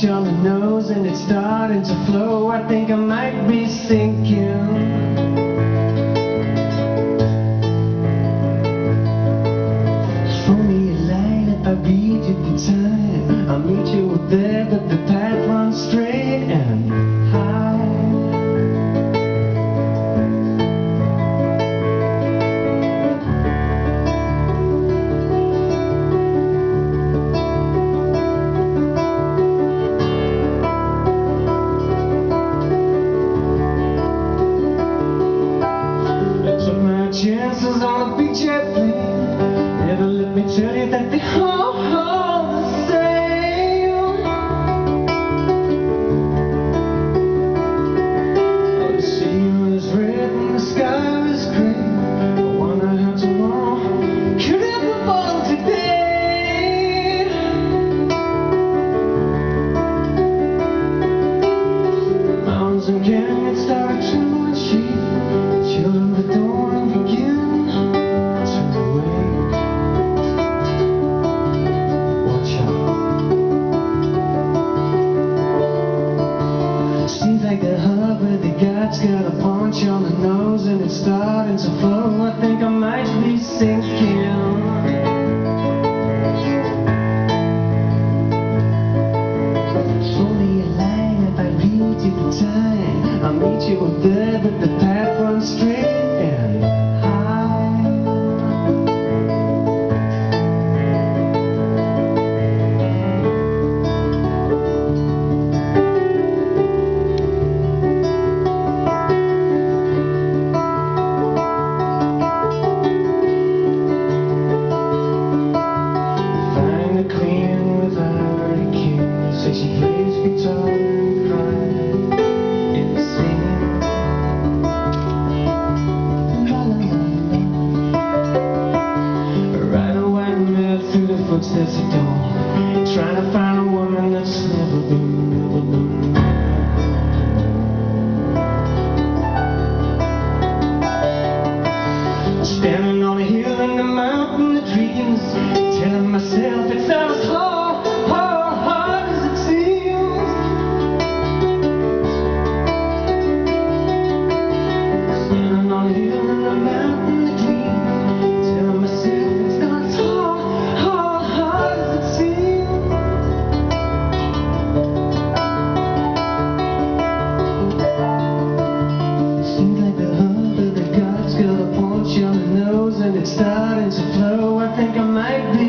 punch on the nose and it's starting to flow. I think I might be sinking. Throw me a line if I beat you the time. I'll meet you there, but the path runs straight and high. Chances on a big jet plane. Never let me tell you that they all the same. Oh, the sea was red and the sky was gray. I wonder how tomorrow could ever fall today. Mountains and canyons started to achieve. Children that don't begin to wake. Watch out. Seems like the hub where the God's got a punch on the nose and it's starting to flow. I think I might be sinking. Throw me a line if I read you the time. I'll meet you there, but the path runs straight and high. Find the queen without a king. Say she plays guitar and cries in the singing. Through the footsteps of dawn, trying to find a woman that's never been standing on a hill in the mountain of dreams, telling myself it's not as hard as it seems. Standing on a hill in the mountain of dreams, telling myself it's not as hard as it seems. Seems like the hub of the God's got a punch on the nose and it's starting to flow. I think I might be